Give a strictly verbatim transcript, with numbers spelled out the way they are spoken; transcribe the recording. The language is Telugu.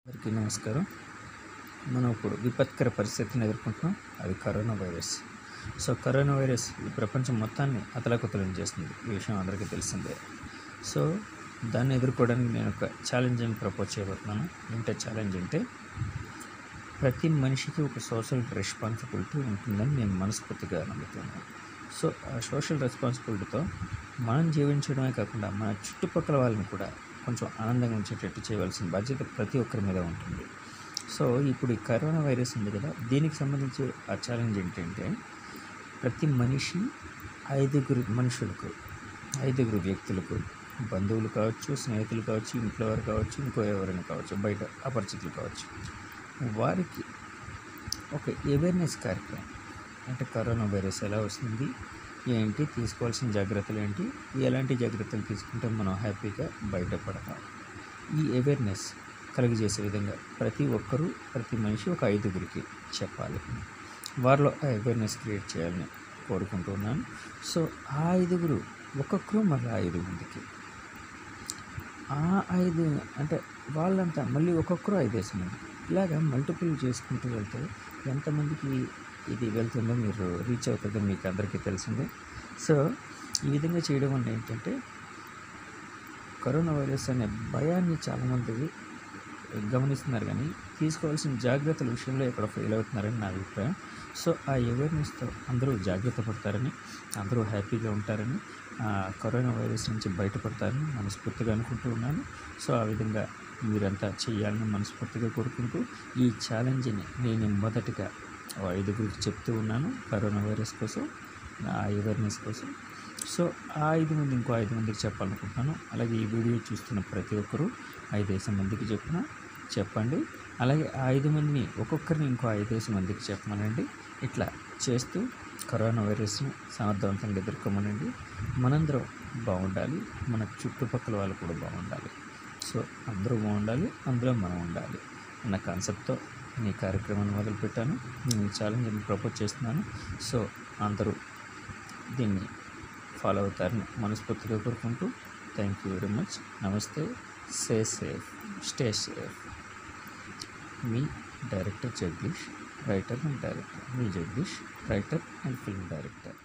అందరికీ నమస్కారం. మనం ఇప్పుడు విపత్కర పరిస్థితిని ఎదుర్కొంటున్నాం. అది corona virus. So corona virus ఈ ప్రపంచం మొత్తాన్ని అతలాకుతలం చేస్తుంది. ఈ విషయం అందరికీ తెలిసిందే. సో దాన్ని ఎదుర్కోవడానికి నేను ఒక ఛాలెంజ్ని ప్రపోజ్ చేయబోతున్నాను. ఏంటంటే ఛాలెంజ్ అంటే ప్రతి మనిషికి ఒక సోషల్ రెస్పాన్సిబిలిటీ ఉంటుందని నేను మనస్ఫూర్తిగా నమ్ముతున్నాను. సో ఆ సోషల్ రెస్పాన్సిబిలిటీతో మనం జీవించడమే కాకుండా మన చుట్టుపక్కల వాళ్ళని కూడా కొంచెం ఆనందంగా ఉంచేటట్టు చేయవలసిన బాధ్యత ప్రతి ఒక్కరి మీద ఉంటుంది. సో ఇప్పుడు ఈ కరోనా వైరస్ ఉంది కదా, దీనికి సంబంధించి ఆ ఛాలెంజ్ ఏంటంటే ప్రతి మనిషి ఐదుగురు మనుషులకు ఐదుగురు వ్యక్తులకు, బంధువులు కావచ్చు, స్నేహితులు కావచ్చు, ఇంట్లో వారు కావచ్చు, ఇంకో ఎవరైనా కావచ్చు, బయట అపరిచితులు కావచ్చు, వారికి ఒక అవేర్నెస్ కార్యక్రమం అంటే కరోనా వైరస్ ఎలా వస్తుంది, ఏంటి తీసుకోవాల్సిన జాగ్రత్తలు ఏంటి, ఎలాంటి జాగ్రత్తలు తీసుకుంటే మనం హ్యాపీగా బయటపడతాం, ఈ అవేర్నెస్ కలిగజేసే విధంగా ప్రతి ఒక్కరూ ప్రతి మనిషి ఒక ఐదుగురికి చెప్పాలి. వారిలో ఆ అవేర్నెస్ క్రియేట్ చేయాలని కోరుకుంటున్నాను. సో ఆ ఐదుగురు ఒక్కొక్కరు మళ్ళీ ఐదు మందికి, ఆ ఐదు అంటే వాళ్ళంతా మళ్ళీ ఒక్కొక్కరు ఐదేసి మంది, ఇలాగా మల్టిపుల్ చేసుకుంటూ వెళ్తే ఎంతమందికి ఇది వెళ్తుందో మీరు రీచ్ అవుతుందో మీకు అందరికీ తెలిసిందే. సో ఈ విధంగా చేయడం వల్ల ఏంటంటే కరోనా వైరస్ అనే భయాన్ని చాలామంది గమనిస్తున్నారు, కానీ తీసుకోవాల్సిన జాగ్రత్తల విషయంలో ఇక్కడ ఫెయిల్ అవుతున్నారని నా అభిప్రాయం. సో ఆ అవేర్నెస్తో అందరూ జాగ్రత్త పడతారని, అందరూ హ్యాపీగా ఉంటారని, కరోనా వైరస్ నుంచి బయటపడతారని మనస్ఫూర్తిగా అనుకుంటూ ఉన్నాను. సో ఆ విధంగా మీరంతా చేయాలని మనస్ఫూర్తిగా కోరుకుంటూ ఈ ఛాలెంజ్ని నేను మొదటిగా ఐదుగురికి చెప్తూ ఉన్నాను కరోనా వైరస్ కోసం, ఆ అవేర్నెస్ కోసం. సో ఆ ఐదు మంది ఇంకో ఐదు మందికి చెప్పాలనుకుంటున్నాను. అలాగే ఈ వీడియో చూస్తున్న ప్రతి ఒక్కరూ ఐదేసి మందికి చెప్పిన చెప్పండి. అలాగే ఆ ఐదు మందిని ఒక్కొక్కరిని ఇంకో ఐదేసి మందికి చెప్పమనండి. ఇట్లా చేస్తూ కరోనా వైరస్ని సమర్థవంతంగా ఎదుర్కోమనండి. మనందరం బాగుండాలి, మన చుట్టుపక్కల వాళ్ళు కూడా బాగుండాలి. సో అందరూ బాగుండాలి, అందులో మనం ఉండాలి అన్న కాన్సెప్ట్తో ఈ కార్యక్రమాన్ని మొదలుపెట్టాను. నేను ఛాలెంజ్ని ప్రపోజ్ చేస్తున్నాను. సో అందరూ దీన్ని ఫాలో అవుతారని మనస్ఫూర్తిగా కోరుకుంటూ థ్యాంక్ యూ వెరీ మచ్. నమస్తే. Stay safe, stay safe. మీ director Jagadish, writer and director. మీ Jagadish, writer and film director.